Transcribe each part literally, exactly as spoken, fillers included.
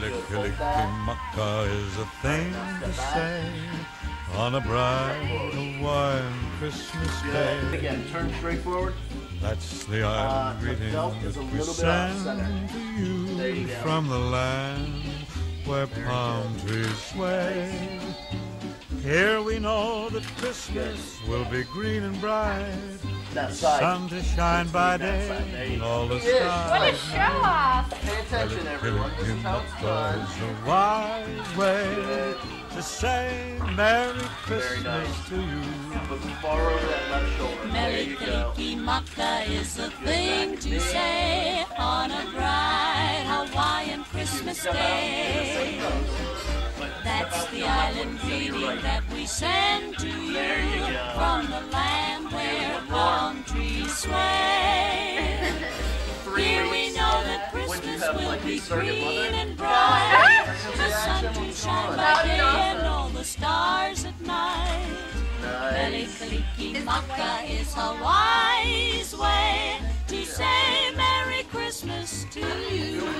Melikilikimaka is a thing to say on a bright Hawaiian Christmas day. Again, turn straight forward. That's the island Uh, greeting the belt that is a we little bit off send center. to you, There you go. from the land where palm trees sway. Here we know that Christmas will be green and bright, That the side. sun to shine by That day, side. There you and go. all the Yes. stars. What a show off! Pay attention, everyone. This is how it's done. is a wise way Good. to say Merry Very Christmas nice. to you. Put far over that left shoulder. There you go. Melikilikimaka is a thing to say on a bright Hawaiian Christmas day. That's the island greeting that we send to you from the land where palm trees sway. Here we know that Christmas will be green and bright, the sun to shine by day and all the stars at night. Nice. Melikilikimaka is a wise way to say Merry Christmas to you.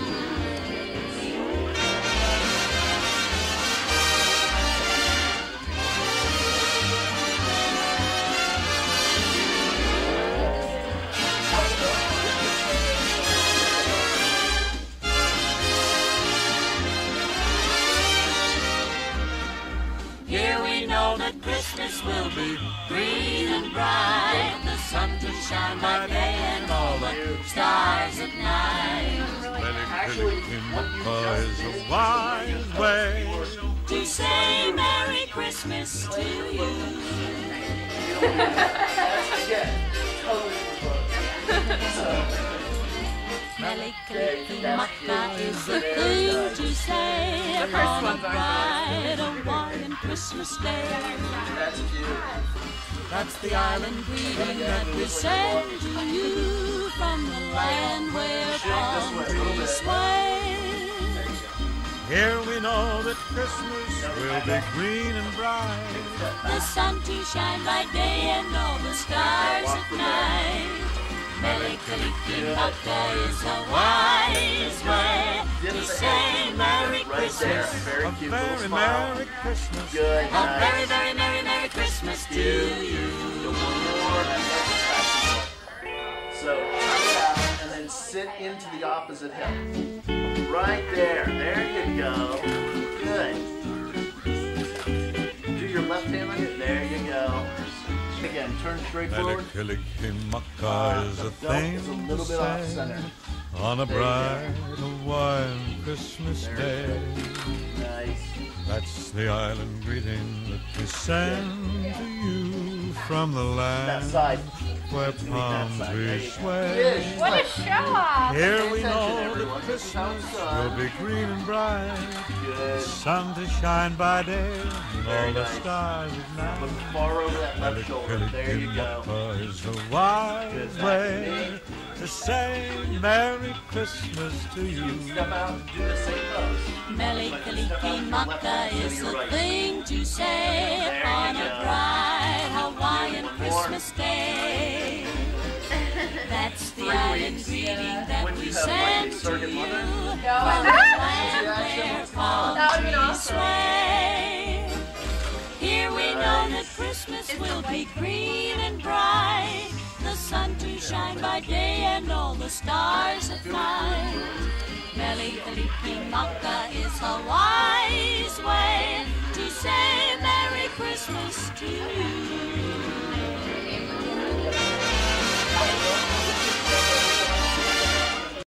Here we know that Christmas will be green and bright, the sun to shine by day and all the stars at night. Melikilikimaka is a wise way To say Merry Christmas to you. Again, totally close. Melikilikimaka is a thing to say on a bright Hawaiian Christmas day. That's cute. That's the island greeting that we send to you from the land where palm trees sway. Here we know that Christmas will be green and bright, The sun to shine by day and all the stars at night. Melikilikimaka is a wise way to say Merry Right there. Christmas. Very a cute little very smile. Merry Christmas. Good. A very, Nice. very, Merry, Merry Christmas to you. Go one more. So tuck it out and then sit into the opposite hip. Right there. There you go. Good. Do your left hand on it. There you go. Again, turn straight forward. Melikilikimaka is a The belt thing is a to little bit off say center. on a There you go. bright Hawaiian Christmas There day. you go. Nice. That's the island greeting that we send to you from the That land side. where That palm side. There trees you go. sway. Yes. What a show off! Here Pay we attention, know that everyone. This is how Christmas it's done. will be green and bright, Good. sun to shine by day, and Very all the nice. stars at Look night. far over that left shoulder. There you go. Melikilikimaka is a wise Good. way to say Merry Christmas to you. Step out and do the same pose. Melikilikimaka is a thing to say on a bright Hawaiian Christmas day. That's the island greeting that When we you have like send a to circuit you mother. from the land where palm That would've been trees awesome. sway. Here we know that Christmas will be green and bright, the sun to shine by day and all the stars at night. Melikilikimaka is a wise way to say Merry Christmas to you.